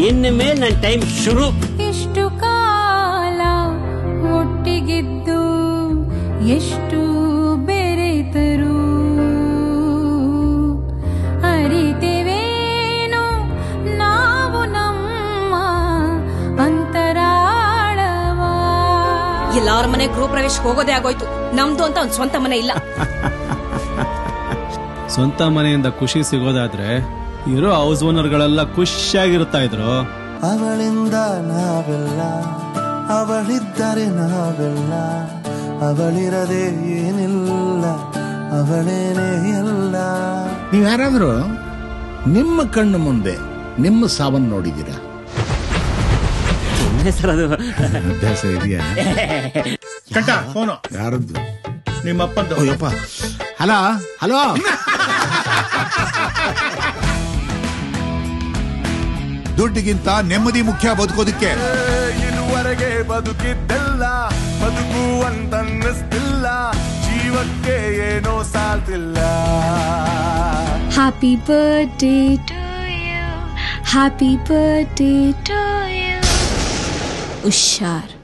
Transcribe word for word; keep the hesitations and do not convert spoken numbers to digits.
ಇನ್ನು ಮೇಲೆ ನನ್ನ ಟೈಮ್ ಶುರು. ಇಷ್ಟು ಕಾಲ ಒಟ್ಟಿಗಿದ್ದು ಎಷ್ಟು ಬೆರೆತರು ಅರಿತೆವೇನು ನಾವು ನಮ್ಮ ಅಂತರಾಳವ. ಎಲ್ಲಾರ ಮನೆ ಗೃಹ ಪ್ರವೇಶ ಹೋಗೋದೇ ಆಗೋಯ್ತು. ನಮ್ದು ಅಂತ ಒಂದ್ ಸ್ವಂತ ಮನೆ ಇಲ್ಲ. ಸ್ವಂತ ಮನೆಯಿಂದ ಖುಷಿ ಸಿಗೋದಾದ್ರೆ ಇರೋ ಹೌಸ್ ಓನರ್ಗಳೆಲ್ಲ ಖುಷಿಯಾಗಿರುತ್ತಾ ಇದ್ರು. ಅವಳಿಂದ ನಾವೆಲ್ಲ, ಅವಳಿದ್ದರೆ ನಾವೆಲ್ಲ, ಅವಳಿರದೆ ಏನಿಲ್ಲ, ಅವಳೇನೇ ಎಲ್ಲ. ನೀವ್ಯಾರಾದ್ರೂ ನಿಮ್ಮ ಕಣ್ಣು ಮುಂದೆ ನಿಮ್ಮ ಸಾವನ್ನು ನೋಡಿದ್ದೀರಾ? ಸರ್ ಅದು ಅಭ್ಯಾಸ ಇದೆಯಾ? ಕಟ್ಟ ಫೋನು ಯಾರದ್ದು? ನಿಮ್ಮಪ್ಪದ್ದು. ಅಯ್ಯಪ್ಪ. Hello hello. ದುಡ್ಡಿಗಿಂತ ನೆಮ್ಮದಿ ಮುಖ್ಯ ಬದುಕೋದಕ್ಕೆ. ಇದುವರೆಗೆ ಬದುಕಿದ್ದೆಲ್ಲ ಬದುಕು ಅಂತನ್ನಿಸ್ತಿಲ್ಲ, ಜೀವಕ್ಕೆ ಏನೋ ಸಾಲ್ತಿಲ್ಲ. Happy birthday to you, happy birthday to you. ಹುಷಾರ್.